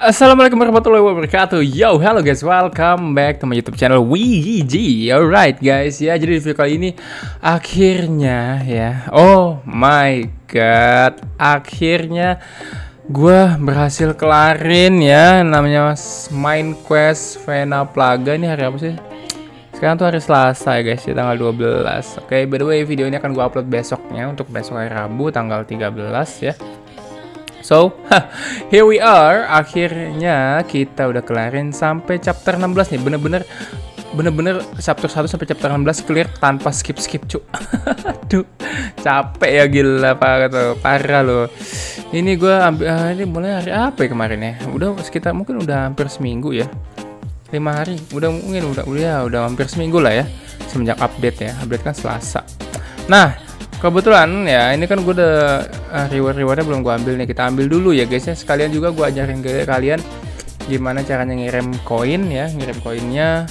Assalamualaikum warahmatullahi wabarakatuh. Yo, hello guys, welcome back to my YouTube channel WIGI. Alright guys, ya jadi di video kali ini akhirnya ya, oh my god, akhirnya gue berhasil kelarin ya, namanya main quest Vena Plaga. Ini hari apa sih? Sekarang tuh hari Selasa ya guys, ya tanggal 12. Oke, by the way video ini akan gue upload besoknya, untuk besok hari Rabu tanggal 13 ya. So, here we are. Akhirnya kita udah kelarin sampai chapter 16 nih. Bener-bener chapter 1 sampai chapter 16 clear tanpa skip-skip, cu. Aduh, capek ya, gila parah loh. Ini gue ambil ini mulai hari apa ya kemarin ya? Udah sekitar mungkin udah hampir seminggu ya. 5 hari. Udah hampir seminggu lah ya. Semenjak update ya. Update kan Selasa. Nah, kebetulan ya, ini kan gue udah rewardnya belum gue ambil nih. Kita ambil dulu ya guys ya. Sekalian juga gue ajarin ke kalian gimana caranya ngirim koin ya. Ngirim koinnya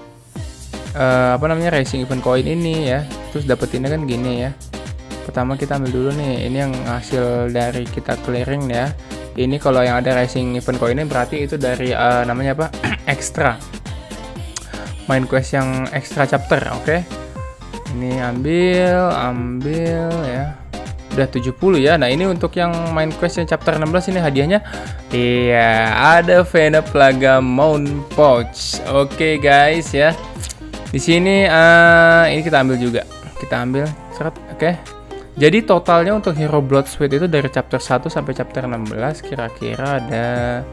racing event koin ini ya. Terus dapetinnya kan gini ya. Pertama kita ambil dulu nih. Ini yang hasil dari kita clearing ya. Ini kalau yang ada racing event koinnya berarti itu dari namanya apa? Extra main quest yang extra chapter, oke? Ini ambil ya. Udah 70 ya. Nah, ini untuk yang main quest yang chapter 16 ini hadiahnya. Iya, ada Vena Plaga Mount Pouch. Oke, guys ya. Di sini ini kita ambil juga. Kita ambil seret, oke. Jadi totalnya untuk Hero Blood Sweat itu dari chapter 1 sampai chapter 16 kira-kira ada.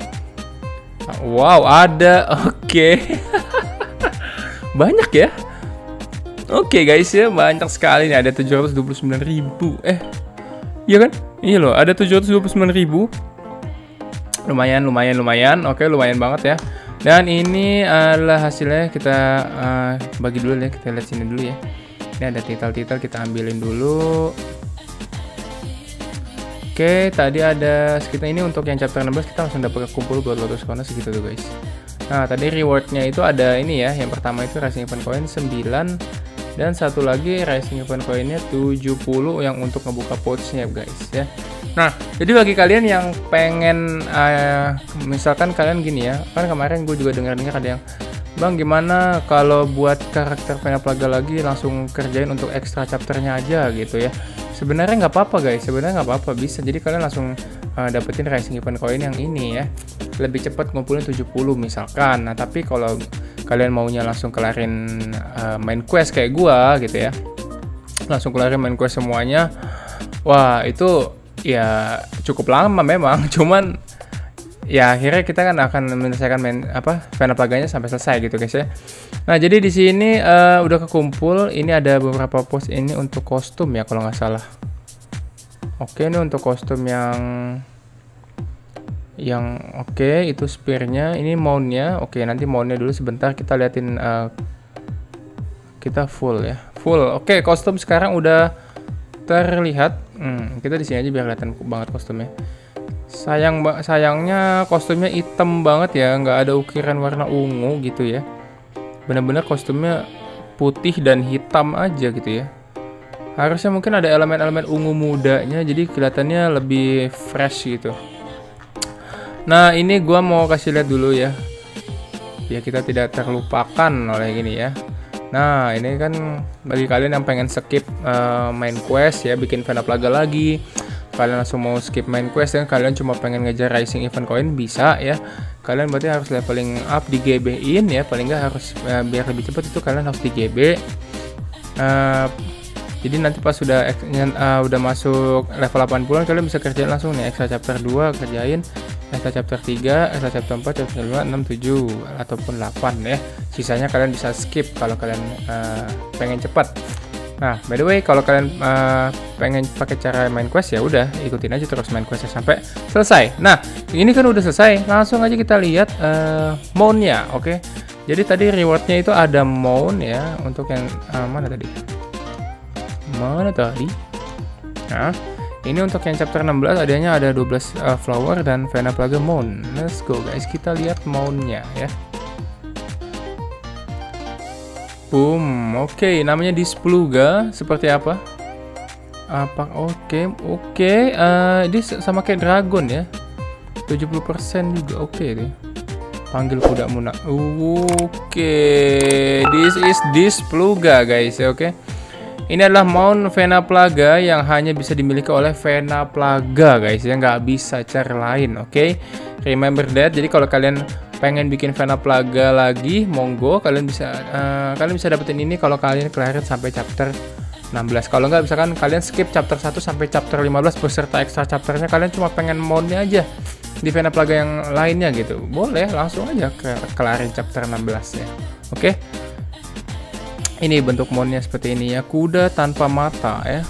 Wow, ada. Oke. Banyak ya. Oke guys ya, banyak sekali nih, ada 729.000. Iya kan? Iya loh, ada 729.000. Lumayan. Oke, lumayan banget ya. Dan ini adalah hasilnya, kita bagi dulu ya, kita lihat sini dulu ya. Ini ada titel-titel, kita ambilin dulu. Oke, tadi ada sekitar ini untuk yang chapter 16 kita langsung dapat kumpul 200 koin segitu tuh guys. Nah, tadi rewardnya itu ada ini ya. Yang pertama itu Rising Event Coin 9. Dan satu lagi Rising Event Coinnya 70 yang untuk ngebuka pouchnya guys ya. Nah, jadi bagi kalian yang pengen misalkan kalian gini ya, kan kemarin gue juga dengar ada yang, Bang gimana kalau buat karakter Vena Plaga lagi langsung kerjain untuk extra chapternya aja gitu ya. Sebenarnya nggak apa-apa guys, sebenarnya nggak apa-apa, bisa. Jadi kalian langsung dapetin Rising Event Coin yang ini ya, lebih cepat ngumpulin 70 misalkan. Nah, tapi kalau kalian maunya langsung kelarin main quest kayak gua gitu ya, langsung kelarin main quest semuanya, wah itu ya cukup lama memang. Cuman ya akhirnya kita kan akan menyelesaikan Vena Plaganya sampai selesai gitu guys ya. Nah, jadi di sini udah kekumpul. Ini ada beberapa post ini untuk kostum ya kalau nggak salah. Oke, ini untuk kostum yang oke, itu spearnya, ini mountnya. Oke, nanti mountnya dulu sebentar kita liatin. Kita full ya, full. Oke, kostum sekarang udah terlihat. Kita di sini aja biar kelihatan banget kostumnya. Sayangnya kostumnya hitam banget ya, nggak ada ukiran warna ungu gitu ya. Bener-bener kostumnya putih dan hitam aja gitu ya. Harusnya mungkin ada elemen-elemen ungu mudanya, jadi kelihatannya lebih fresh gitu. Nah, ini gua mau kasih lihat dulu ya, biar kita tidak terlupakan oleh gini ya. Nah, ini kan bagi kalian yang pengen skip main quest ya, bikin Vena Plaga lagi, kalian langsung mau skip main quest dan kalian cuma pengen ngejar Rising Event Coin, bisa ya. Kalian berarti harus leveling up di GB-in ya, paling nggak harus biar lebih cepat itu kalian harus di GB. Jadi nanti pas udah masuk level 80-an kalian bisa kerjain langsung nih extra chapter 2, kerjain extra chapter 3, extra chapter 4, chapter 5, 6, 7 ataupun 8 ya. Sisanya kalian bisa skip kalau kalian pengen cepat. Nah, by the way, kalau kalian pengen pakai cara main quest ya udah ikutin aja terus main questnya sampai selesai. Nah, ini kan udah selesai, langsung aja kita lihat mount-nya, oke? Jadi tadi rewardnya itu ada mount ya, untuk yang mana tadi? Nah, ini untuk yang chapter 16 adanya ada 12 flower dan Vena Plaga mount. Let's go guys, kita lihat mount-nya ya. Boom, oke, namanya Displuga, seperti apa? Oke, dia sama kayak dragon ya. 70% juga oke deh. Panggil kuda Muna. Oke, this is Displuga guys, oke. Ini adalah mount Venaplaga yang hanya bisa dimiliki oleh Venaplaga guys, ya nggak bisa cara lain, oke. Remember that. Jadi kalau kalian pengen bikin Venaplaga lagi, monggo kalian bisa dapetin ini kalau kalian kelarin sampai chapter 16. Kalau nggak, misalkan kalian skip chapter 1 sampai chapter 15 beserta extra chapternya, kalian cuma pengen mountnya aja di Venaplaga yang lainnya gitu, boleh langsung aja kelarin chapter 16 ya, oke. Ini bentuk mountnya seperti ini ya, kuda tanpa mata ya.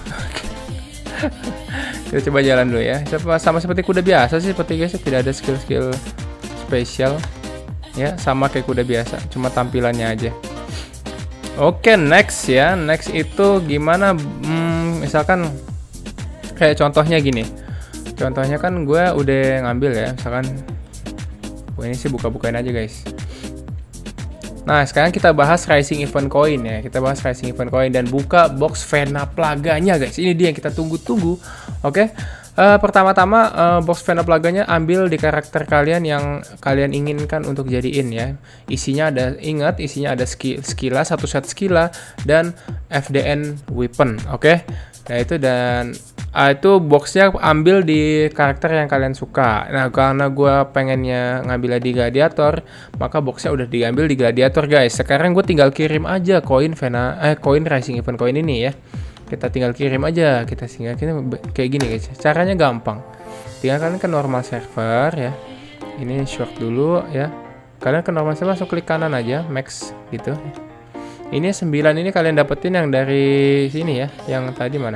Kita coba jalan dulu ya. Sama seperti kuda biasa sih, seperti guys, tidak ada skill-skill spesial ya, sama kayak kuda biasa, cuma tampilannya aja. Oke, next ya. Next itu gimana? Misalkan kayak contohnya gini. Contohnya kan gue udah ngambil ya, misalkan ini sih buka-bukain aja guys. Nah, sekarang kita bahas Rising Event Coin ya. Kita bahas Rising Event Coin dan buka box Venaplaganya guys. Ini dia yang kita tunggu-tunggu. Oke. Pertama-tama box Venaplaganya ambil di karakter kalian yang kalian inginkan untuk jadiin ya. Isinya ada, ingat, isinya ada skilla, satu set skilla dan FDN weapon. Oke. Nah, itu dan itu boxnya ambil di karakter yang kalian suka. Nah, karena gue pengennya ngambilnya di gladiator, maka boxnya udah diambil di gladiator guys. Sekarang gue tinggal kirim aja koin Rising Event Coin ini ya. Kita tinggal kirim aja, kita kayak gini guys. Caranya gampang. Tinggal kalian ke normal server ya. Ini short dulu ya. Kalian ke normal server, langsung klik kanan aja, max gitu. Ini 9 ini kalian dapetin yang dari sini ya. Yang tadi mana?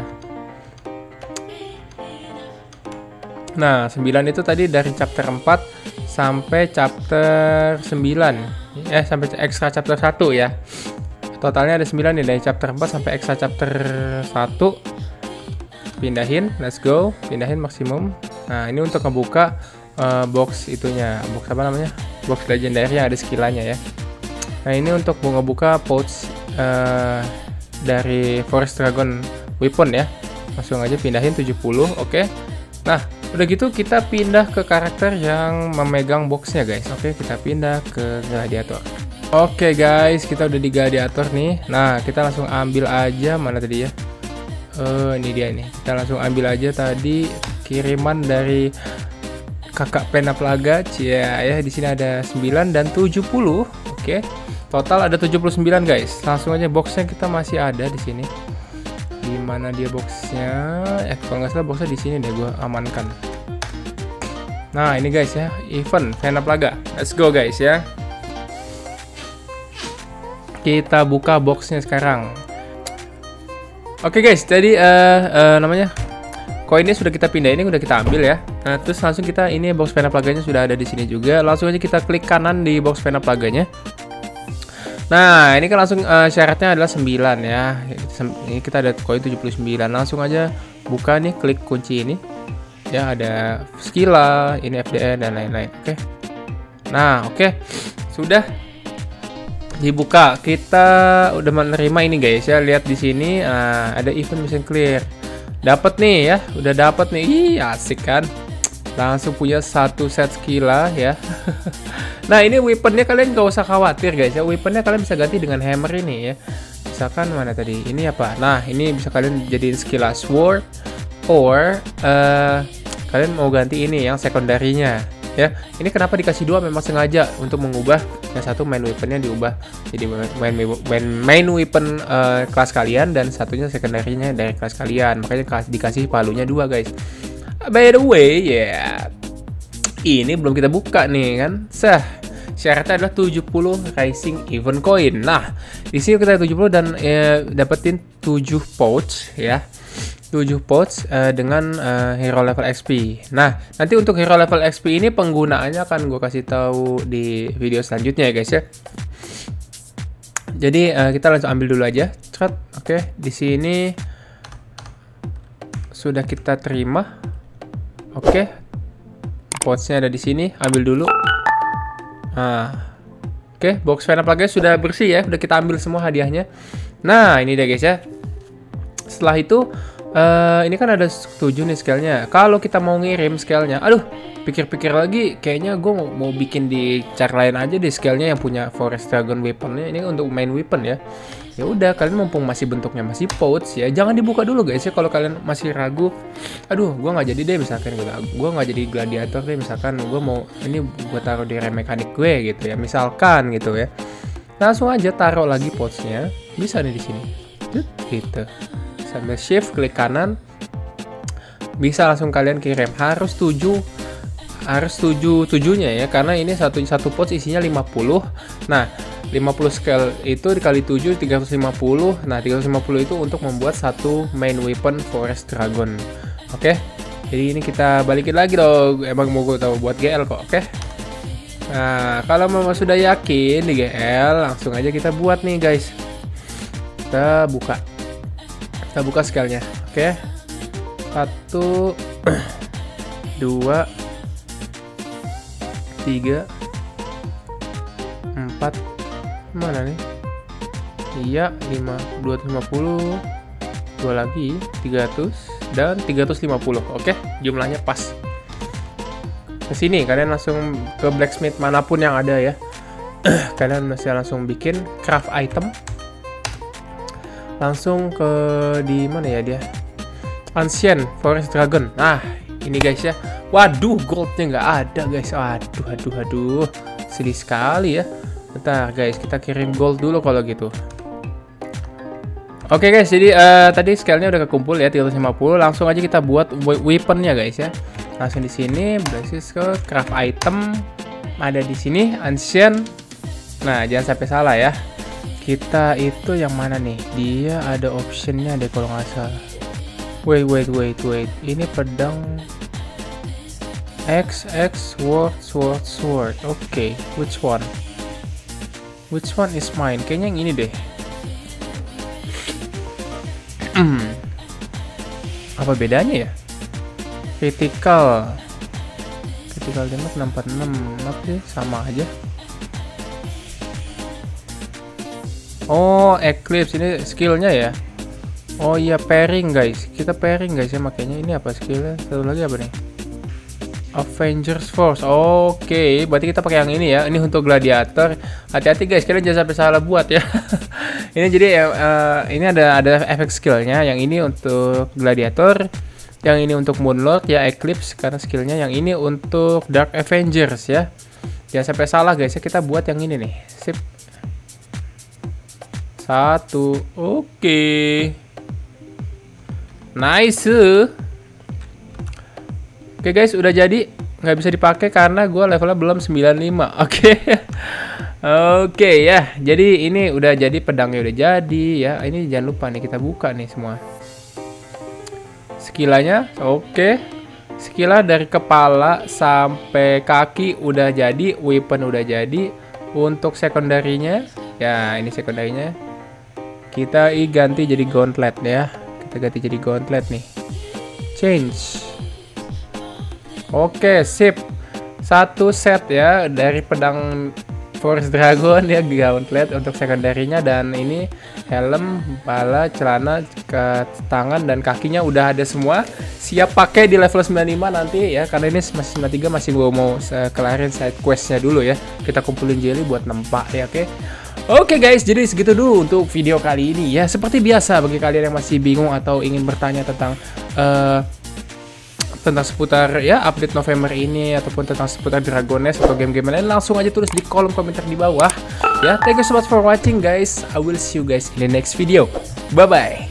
Nah, 9 itu tadi dari chapter 4 sampai chapter 9. Sampai extra chapter 1 ya. Totalnya ada 9 nih, dari chapter 4 sampai extra chapter 1. Pindahin, let's go. Pindahin maksimum. Nah, ini untuk ngebuka box itunya. Box apa namanya? Box legendary yang ada skillanya ya. Nah, ini untuk ngebuka pouch dari Forest Dragon Weapon ya. Langsung aja pindahin 70, oke. Nah, udah gitu kita pindah ke karakter yang memegang boxnya guys. Oke, kita pindah ke gladiator. Oke guys, kita udah di gladiator nih. Nah, kita langsung ambil aja, mana tadi ya? Ini dia nih. Kita langsung ambil aja tadi kiriman dari kakak Venaplaga. Cia ya, di sini ada 9 dan 70. Oke. Total ada 79 guys. Langsung aja, boxnya kita masih ada di sini. Di mana dia boxnya? Kalau nggak salah boxnya di sini deh, gue amankan. Nah, ini guys ya, event Venaplaga. Let's go guys ya. Kita buka boxnya sekarang. Oke guys, jadi namanya koinnya sudah kita pindah, ini udah kita ambil ya. Nah, terus langsung kita, ini box Venaplaganya sudah ada di sini juga. Langsung aja kita klik kanan di box Venaplaganya. Nah, ini kan langsung syaratnya adalah 9 ya. Ini kita ada koin 79. Langsung aja buka nih, klik kunci ini. Ya, ada skilla, ini FDN dan lain-lain. Oke. Nah, oke. Sudah dibuka. Kita udah menerima ini guys ya. Lihat di sini ada event mission clear. Dapat nih ya, udah dapat nih. Ih, asik kan? Langsung punya satu set skilla ya. Nah, ini weaponnya kalian gak usah khawatir guys ya. Weaponnya kalian bisa ganti dengan hammer ini ya. Misalkan mana tadi? Ini apa? Nah, ini bisa kalian jadiin skilla sword, or kalian mau ganti ini yang sekundarinya ya. Ini kenapa dikasih 2? Memang sengaja untuk mengubah yang satu main weaponnya diubah jadi main weapon kelas kalian, dan satunya sekundarinya dari kelas kalian. Makanya dikasih palunya 2 guys. By the way ya, ini belum kita buka nih kan. Syaratnya adalah 70 Rising Event Coin. Nah, di sini kita 70 dan dapetin 7 pouch ya. 7 pouch dengan hero level XP. Nah, nanti untuk hero level XP ini penggunaannya akan gue kasih tahu di video selanjutnya ya guys ya. Jadi kita langsung ambil dulu aja. Oke, di sini sudah kita terima. Oke, pouchnya ada di sini. Ambil dulu. Nah, oke, box Venaplaga sudah bersih ya. Udah kita ambil semua hadiahnya. Nah, ini dia guys ya. Setelah itu Ini kan ada 7 nih scale-nya. Kalau kita mau ngirim scale-nya, aduh, pikir-pikir lagi, kayaknya gue mau bikin di cara lain aja deh scale-nya yang punya Forest Dragon weapon-nya. Ini untuk main weapon ya. Ya udah, kalian mumpung masih bentuknya masih pouch ya, jangan dibuka dulu guys ya. Kalau kalian masih ragu, aduh, gue nggak jadi deh misalkan gue nggak jadi gladiator deh misalkan. Gue mau ini gue taruh di rem mekanik gue gitu ya, misalkan gitu ya. Langsung aja taruh lagi pouch-nya, bisa nih di sini, gitu. Sambil shift klik kanan bisa langsung kalian kirim. Harus 7-nya ya, karena ini satu pouch isinya 50. Nah 50 scale itu dikali 7 350. Nah 350 itu untuk membuat satu main weapon Forest Dragon. Oke, jadi ini kita balikin lagi dong. Emang mau gue tahu buat GL kok. Oke. Nah kalau memang sudah yakin di GL, langsung aja kita buat nih guys. Kita buka scale-nya. Oke. 1 2 3 4 mana nih? Iya, 250. 2 lagi 300 dan 350. Oke, jumlahnya pas. Ke sini kalian langsung ke blacksmith manapun yang ada ya. Kalian masih langsung bikin craft item. Langsung ke di mana ya dia? Ancient Forest Dragon. Nah, ini guys ya. Waduh, goldnya nggak ada guys. Aduh. Sedih sekali ya. Bentar guys, kita kirim gold dulu kalau gitu. Oke guys, jadi tadi scale-nya udah kekumpul ya 350. Langsung aja kita buat weapon-nya guys ya. Langsung di sini, basis ke craft item. Ada di sini Ancient. Nah, jangan sampai salah ya. Kita itu yang mana nih? Dia ada optionnya deh kalau nggak salah. Wait. Ini pedang XX sword. Oke, which one? Which one is mine? Kayaknya yang ini deh. Apa bedanya ya? Critical damage 646. Oke, sama aja. Oh, Eclipse ini skillnya ya. Oh iya, pairing guys. Kita pairing guys ya, makanya ini apa skillnya? Satu lagi apa nih? Avengers Force. Oke, berarti kita pakai yang ini ya. Ini untuk gladiator. Hati-hati guys, kalian jangan sampai salah buat ya. Ini jadi ini ada efek skillnya. Yang ini untuk gladiator, yang ini untuk Moonlord ya, Eclipse karena skillnya. Yang ini untuk Dark Avengers ya. Jangan sampai salah guys ya. Kita buat yang ini nih. Sip. 1. Oke. Nice. Oke guys, udah jadi. Nggak bisa dipakai karena gue levelnya belum 95. Oke. Oke ya. Jadi ini udah jadi, pedangnya udah jadi ya. Ini jangan lupa nih, kita buka nih semua skillanya. Oke. Skillnya dari kepala sampai kaki udah jadi. Weapon udah jadi. Untuk sekundarinya ya, ini sekundarinya kita ganti jadi gauntlet ya. Kita ganti jadi gauntlet nih. Change. Oke, sip. Satu set ya dari pedang Forest Dragon ya, gauntlet untuk sekundarinya. Dan ini helm, kepala, celana, ke tangan dan kakinya udah ada semua. Siap pakai di level 95 nanti ya. Karena ini masih 93, masih gue mau kelarin side questnya dulu ya. Kita kumpulin jelly buat nempak ya, oke. Oke guys, jadi segitu dulu untuk video kali ini ya. Seperti biasa, bagi kalian yang masih bingung atau ingin bertanya tentang seputar ya update November ini, ataupun tentang seputar Dragon Nest atau game-game lain, langsung aja tulis di kolom komentar di bawah ya. Thank you so much for watching guys. I will see you guys in the next video. Bye bye.